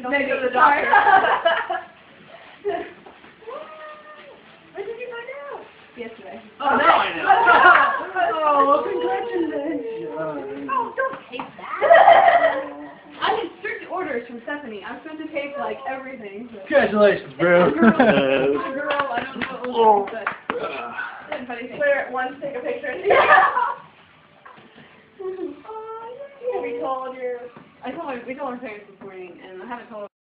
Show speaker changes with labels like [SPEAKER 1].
[SPEAKER 1] don't
[SPEAKER 2] Maybe
[SPEAKER 1] go to the
[SPEAKER 2] sorry.
[SPEAKER 1] doctor. When did you find out?
[SPEAKER 2] Yesterday.
[SPEAKER 3] Oh, now I know.
[SPEAKER 2] Oh, congratulations.
[SPEAKER 1] Oh, don't tape that.
[SPEAKER 2] I had strict orders from Stephanie. I'm supposed to tape, like, everything.
[SPEAKER 3] Congratulations, bro.
[SPEAKER 2] Girl, I don't know what was but funny thing.
[SPEAKER 1] Clear it once, take a picture. Oh, yeah. We told you.
[SPEAKER 2] We told our parents this morning, and I haven't told